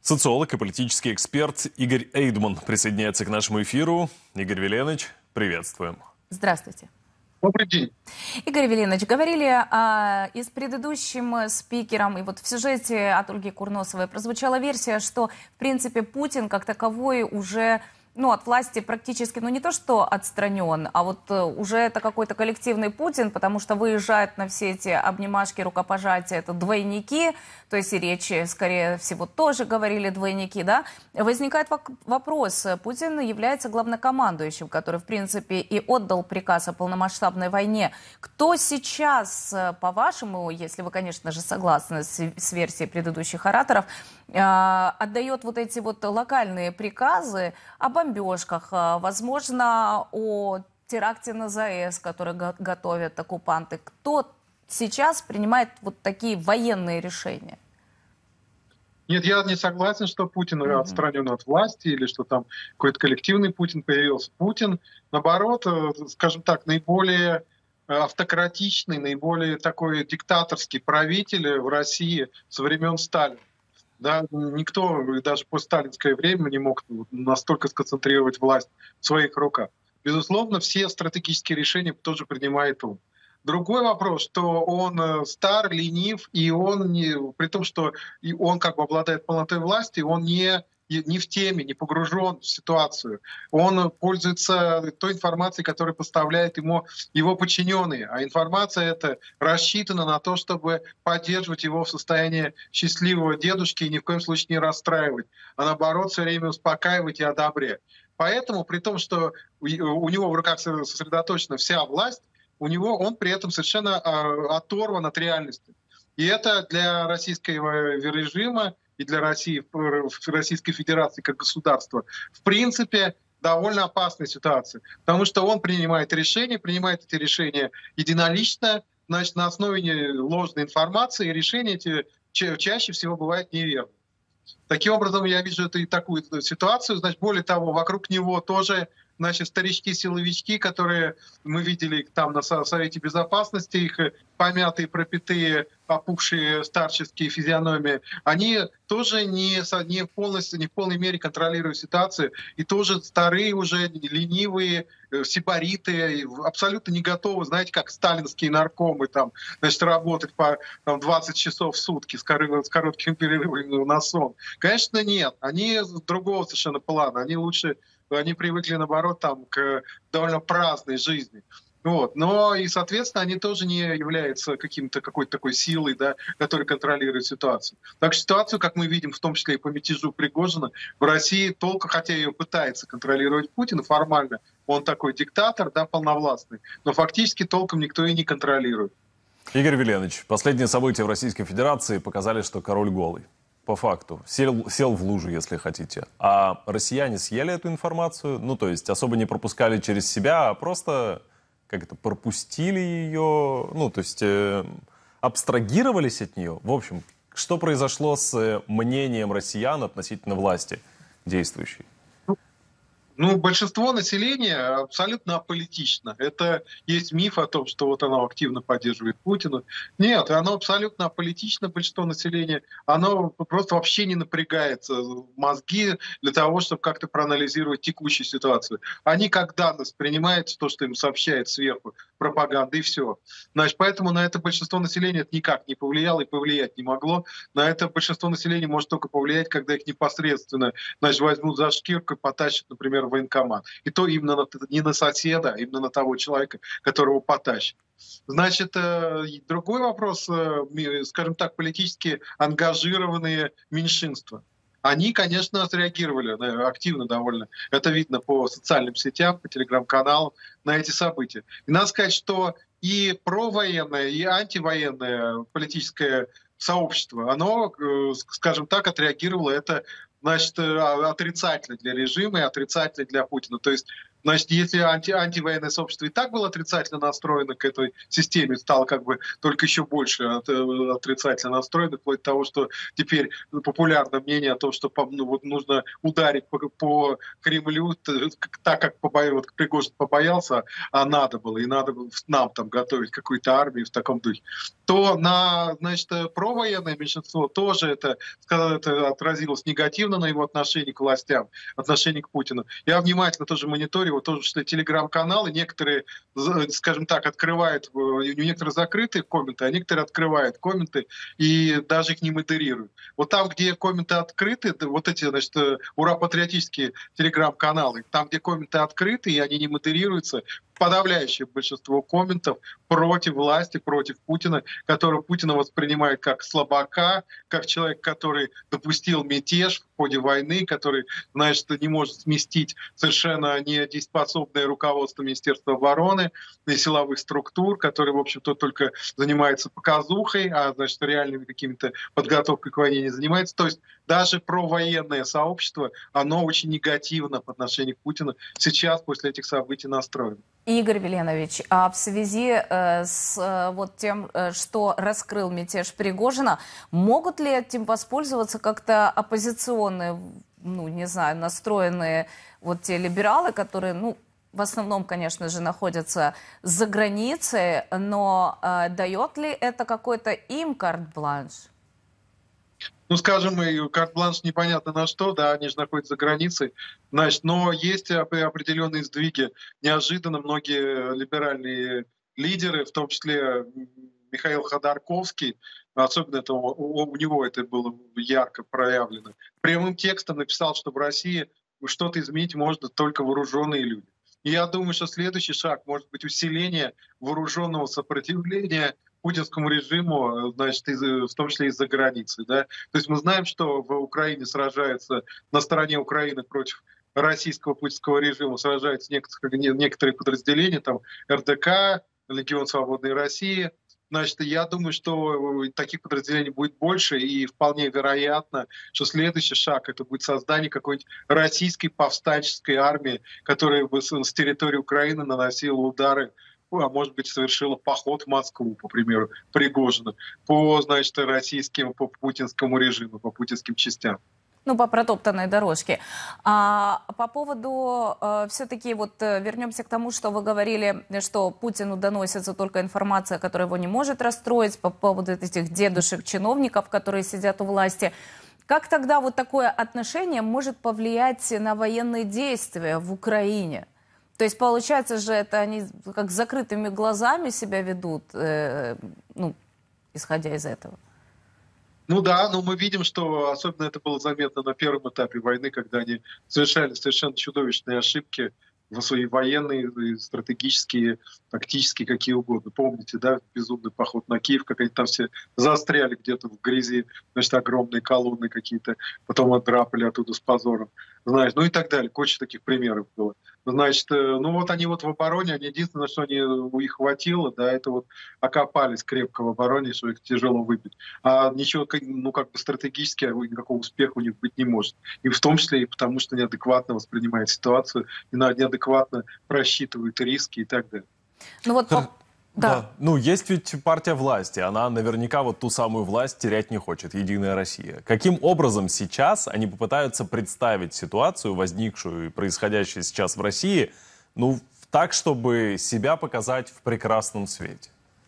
Социолог и политический эксперт Игорь Эйдман присоединяется к нашему эфиру. Игорь Веленович, приветствуем. Здравствуйте. Добрый день. Игорь Веленович, говорили и с предыдущим спикером, и вот в сюжете от Ольги Курносовой прозвучала версия, что, в принципе, Путин как таковой уже от власти практически, не то что отстранен, а вот уже это какой-то коллективный Путин, потому что выезжают на все эти обнимашки, рукопожатия, это двойники, то есть и речи, скорее всего, тоже говорили двойники, да? Возникает вопрос, Путин является главнокомандующим, который, в принципе, и отдал приказ о полномасштабной войне. Кто сейчас, по-вашему, если вы, конечно же, согласны с версией предыдущих ораторов, отдает вот эти вот локальные приказы о бомбежках, возможно, о теракте на ЗАЭС, который готовят оккупанты? Кто сейчас принимает вот такие военные решения? Нет, я не согласен, что Путин отстранен от власти или что там какой-то коллективный Путин появился. Путин, наоборот, скажем так, наиболее автократичный, наиболее такой диктаторский правитель в России со времен Сталина. Да, никто даже по сталинское время не мог настолько сконцентрировать власть в своих руках. Безусловно, все стратегические решения тоже принимает он. Другой вопрос, что он стар, ленив, и он, при том, что он как бы обладает полнотой власти, он не в теме, не погружен в ситуацию. Он пользуется той информацией, которую поставляют ему его подчиненные. А информация эта рассчитана на то, чтобы поддерживать его в состоянии счастливого дедушки и ни в коем случае не расстраивать, а наоборот все время успокаивать и одобрять. Поэтому, при том, что у него в руках сосредоточена вся власть, он при этом совершенно оторван от реальности. И это для российского режима и для России, Российской Федерации как государства, в принципе, довольно опасная ситуация. Потому что он принимает эти решения единолично, значит, на основе ложной информации, и решения эти чаще всего бывают неверны. Таким образом, я вижу и такую ситуацию. Значит, более того, вокруг него тоже, значит, старички-силовички, которые мы видели там на Совете Безопасности, их помятые, пропитые, опухшие старческие физиономии, они тоже не в полной мере контролируют ситуацию, и тоже старые уже, ленивые, сибариты, абсолютно не готовы, знаете, как сталинские наркомы, там, значит, работать по 20 часов в сутки с коротким перерывом на сон. Конечно, нет. Они другого совершенно плана. Они привыкли, наоборот, там, к довольно праздной жизни. Но и, соответственно, они тоже не являются какой-то такой силой, да, которая контролирует ситуацию. Так что ситуацию, как мы видим, в том числе и по мятежу Пригожина, в России толком, хотя ее пытается контролировать Путин формально, он такой диктатор, да, полновластный, но фактически толком никто и не контролирует. Игорь Веленович, последние события в Российской Федерации показали, что король голый. По факту. Сел в лужу, если хотите. А россияне съели эту информацию, то есть особо не пропускали через себя, а просто пропустили ее, то есть абстрагировались от нее. В общем, что произошло с мнением россиян относительно власти действующей? Большинство населения абсолютно аполитично. Это есть миф о том, что вот оно активно поддерживает Путина. Нет, оно абсолютно аполитично, большинство населения. Оно просто вообще не напрягается мозги для того, чтобы как-то проанализировать текущую ситуацию. Они как данность принимают то, что им сообщает сверху пропаганда, и все. Значит, поэтому на это большинство населения это никак не повлияло и повлиять не могло. На это большинство населения может только повлиять, когда их непосредственно, значит, возьмут за шкирку и потащат, например, в военкомат. И то именно не на соседа, а именно на того человека, которого потащат. Значит, другой вопрос, скажем так, политически ангажированные меньшинства. Они, конечно, среагировали активно довольно. Это видно по социальным сетям, по телеграм-каналам на эти события. И надо сказать, что и провоенное, и антивоенное политическое сообщество, оно, скажем так, отреагировало это, значит, отрицательно для режима и отрицательно для Путина. То есть Значит, если антивоенное сообщество и так было отрицательно настроено к этой системе, стало как бы только еще больше отрицательно настроено, вплоть до того, что теперь популярно мнение о том, что вот нужно ударить по Кремлю, так как вот Пригожин побоялся, а надо было, и надо было нам там готовить какую-то армию в таком духе, то значит, провоенное меньшинство тоже это отразилось негативно на его отношение к властям, отношение к Путину. Я внимательно тоже мониторю, вот тоже что телеграм-каналы, некоторые, скажем так, открывают, у некоторых закрытые комменты, а некоторые открывают комменты и даже их не модерируют. Вот там, где комменты открыты, вот эти, значит, ура-патриотические телеграм-каналы, там, где комменты открыты и они не модерируются, подавляющее большинство комментов против власти, против Путина, которого Путина воспринимает как слабака, как человек, который допустил мятеж в ходе войны, который, значит, не может сместить совершенно недееспособное руководство Министерства обороны и силовых структур, который, в общем-то, только занимается показухой, а, значит, реальными какими-то подготовкой к войне не занимается. То есть даже провоенное сообщество, оно очень негативно по отношению к Путину сейчас после этих событий настроено. Игорь Веленович, а в связи с вот тем, что раскрыл мятеж Пригожина, могут ли этим воспользоваться как-то оппозиционные, ну, не знаю, настроенные вот те либералы, которые, ну, в основном, конечно же, находятся за границей, но дает ли это какой-то им карт-бланш? Ну, скажем, и карт-бланш непонятно на что, да, они же находятся за границей, значит, но есть определенные сдвиги. Неожиданно многие либеральные лидеры, в том числе Михаил Ходорковский, особенно это, у него это было ярко проявлено, прямым текстом написал, что в России что-то изменить можно только вооруженные люди. И я думаю, что следующий шаг может быть усиление вооруженного сопротивления путинскому режиму, значит, в том числе из-за границы. Да? То есть мы знаем, что в Украине сражаются, на стороне Украины против российского путинского режима сражаются некоторые подразделения, там РДК, Легион Свободной России. Значит, я думаю, что таких подразделений будет больше, и вполне вероятно, что следующий шаг — это будет создание какой-нибудь российской повстанческой армии, которая бы с территории Украины наносила удары, а может быть, совершила поход в Москву, по примеру, Пригожина, по, значит, российским, по путинскому режиму, по путинским частям. Ну, по протоптанной дорожке. А по поводу, все-таки вот вернемся к тому, что вы говорили, что Путину доносится только информация, которая его не может расстроить, по поводу этих дедушек-чиновников, которые сидят у власти. Как тогда вот такое отношение может повлиять на военные действия в Украине? То есть, получается же, это они как с закрытыми глазами себя ведут, ну, исходя из этого. Ну да, но мы видим, что особенно это было заметно на первом этапе войны, когда они совершали совершенно чудовищные ошибки в свои военные, стратегические, тактические, какие угодно. Помните, да, безумный поход на Киев, как они там все застряли где-то в грязи, значит, огромные колонны какие-то, потом отдрапали оттуда с позором, знаешь, ну и так далее. Куча таких примеров было. Значит, ну вот они вот в обороне, они единственное, что их хватило, да, это вот окопались крепко в обороне, что их тяжело выбить. А ничего, ну как бы стратегически никакого успеха у них быть не может. И в том числе и потому, что неадекватно воспринимают ситуацию, и неадекватно просчитывают риски и так далее. Ну вот, да. Ну, есть ведь партия власти. Она наверняка вот ту самую власть терять не хочет, Единая Россия. Каким образом сейчас они попытаются представить ситуацию, возникшую и происходящую сейчас в России, ну, так, чтобы себя показать в прекрасном свете?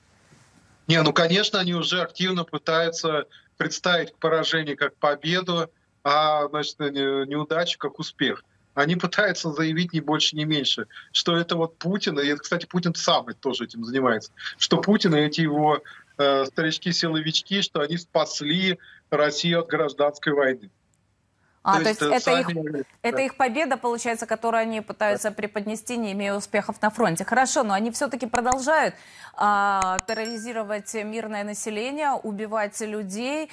Не, ну, конечно, они уже активно пытаются представить поражение как победу, а, значит, неудачу как успех. Они пытаются заявить ни больше, ни меньше, что это вот Путин, и, кстати, Путин сам тоже этим занимается, что Путин и эти его старички-силовички, что они спасли Россию от гражданской войны. То есть это их победа, получается, которую они пытаются преподнести, не имея успехов на фронте. Хорошо, но они все-таки продолжают терроризировать мирное население, убивать людей.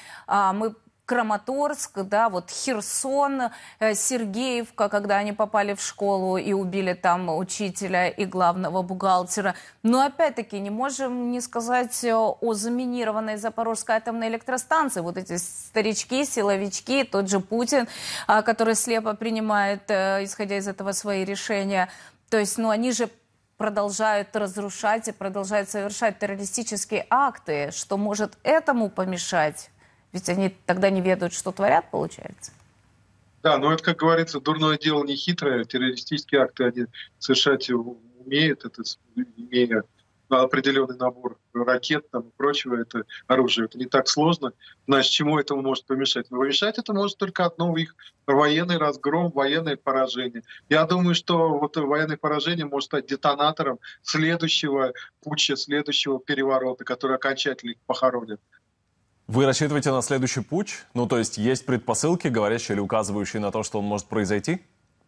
Краматорск, да, вот Херсон, Сергеевка, когда они попали в школу и убили там учителя и главного бухгалтера. Но опять-таки не можем не сказать о заминированной Запорожской атомной электростанции. Вот эти старички, силовички, тот же Путин, который слепо принимает, исходя из этого, свои решения. То есть, ну, они же продолжают разрушать и продолжают совершать террористические акты, что может этому помешать? Ведь они тогда не ведают, что творят, получается. Да, но это, как говорится, дурное дело не хитрое. Террористические акты они совершать умеют, это имея определенный набор ракет там, и прочего, это оружие. Это не так сложно. Значит, чему этому может помешать? Помешать это может только одно: их военный разгром, военное поражение. Я думаю, что вот военное поражение может стать детонатором следующего путча, следующего переворота, который окончательно их похоронит. Вы рассчитываете на следующий путч? Ну, то есть предпосылки, говорящие или указывающие на то, что он может произойти?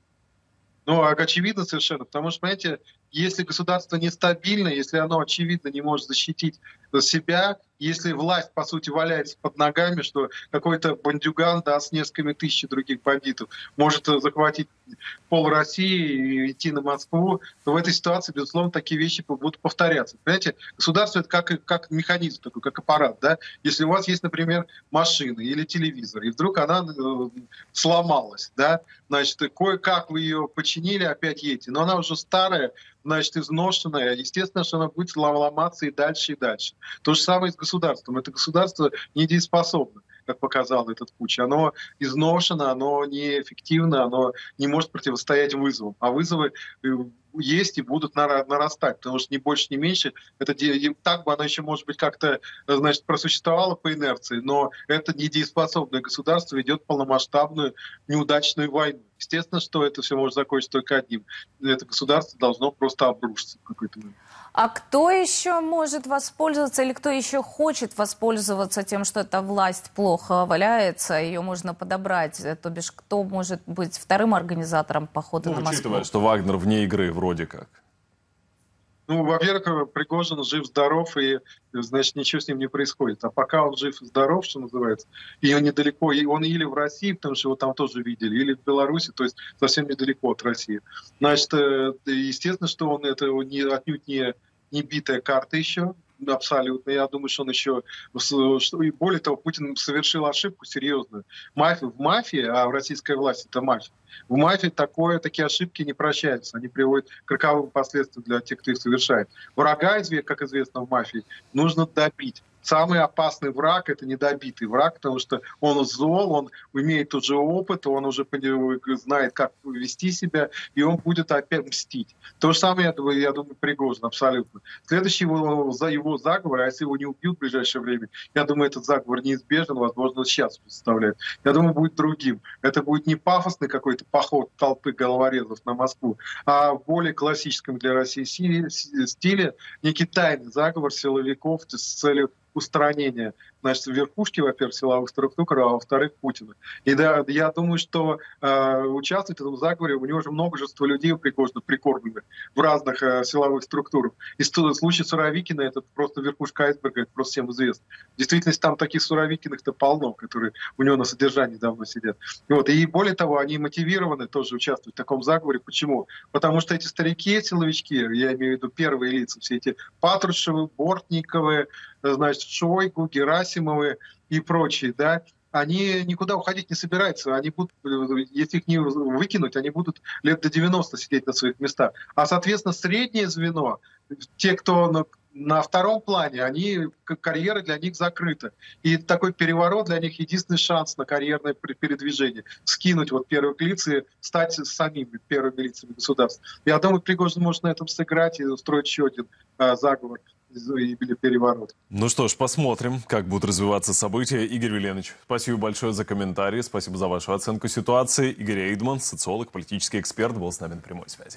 Ну, очевидно совершенно, потому что, понимаете, если государство нестабильно, если оно, очевидно, не может защитить себя, если власть, по сути, валяется под ногами, что какой-то бандюган, да, с несколькими тысячами других бандитов может захватить пол России и идти на Москву, то в этой ситуации, безусловно, такие вещи будут повторяться. Понимаете, государство — это как механизм такой, как аппарат, да. Если у вас есть, например, машина или телевизор, и вдруг она сломалась, да, значит, кое-как вы ее починили, опять едете, но она уже старая, значит, изношенная, естественно, что она будет ломаться и дальше, и дальше. То же самое и с государством. Это государство недееспособно, как показал этот путч. Оно изношено, оно неэффективно, оно не может противостоять вызовам. А вызовы есть и будут нарастать, потому что ни больше, ни меньше. Это так бы оно еще, может быть, как-то, значит, просуществовало по инерции, но это недееспособное государство ведет полномасштабную неудачную войну. Естественно, что это все может закончиться только одним. Это государство должно просто обрушиться в какой-то момент. А кто еще может воспользоваться или кто еще хочет воспользоваться тем, что эта власть плохо валяется, ее можно подобрать? То бишь, кто может быть вторым организатором похода на Москву? Учитывая, что Вагнер вне игры вроде как. Ну, во-первых, Пригожин жив-здоров, и, значит, ничего с ним не происходит. А пока он жив и здоров, что называется, и он недалеко, и он или в России, потому что его там тоже видели, или в Беларуси, то есть совсем недалеко от России. Значит, естественно, что он это отнюдь не битая карта еще, абсолютно. Я думаю, что он еще... И более того, Путин совершил ошибку серьезную. В мафии, а российская власть — это мафия, в мафии такие ошибки не прощаются. Они приводят к роковым последствиям для тех, кто их совершает. Врага, как известно в мафии, нужно добить. Самый опасный враг — это недобитый враг, потому что он зол, он имеет уже опыт, он уже знает, как вести себя, и он будет опять мстить. То же самое, я думаю, Пригожин абсолютно. Следующий его заговор, а если его не убьют в ближайшее время, я думаю, этот заговор неизбежен, возможно, сейчас представляет. Я думаю, будет другим. Это будет не пафосный какой-то поход толпы головорезов на Москву, а в более классическом для России стиле некий тайный заговор силовиков с целью устранения, значит, верхушки, во-первых, силовых структур, а во-вторых, Путина. И да, я думаю, что участвует в этом заговоре у него уже множество людей прикормленных в разных силовых структурах. И случай Суровикина — это просто верхушка айсберга, это просто всем известно. В действительности там таких Суровикиных-то полно, которые у него на содержании давно сидят. И более того, они мотивированы тоже участвовать в таком заговоре. Почему? Потому что эти старики, силовички, я имею в виду первые лица, все эти Патрушевы, Бортниковы, значит, Шойгу, Герасимовы и прочие, да, они никуда уходить не собираются. Они будут, если их не выкинуть, они будут лет до 90 сидеть на своих местах. А, соответственно, среднее звено, те, кто на втором плане, карьера для них закрыта. И такой переворот для них — единственный шанс на карьерное передвижение. Скинуть первых лиц и стать самими первыми лицами государства. Я думаю, Пригожин может на этом сыграть и устроить еще один заговор или переворот. Ну что ж, посмотрим, как будут развиваться события. Игорь Веленович, спасибо большое за комментарии, спасибо за вашу оценку ситуации. Игорь Эйдман, социолог, политический эксперт, был с нами на прямой связи.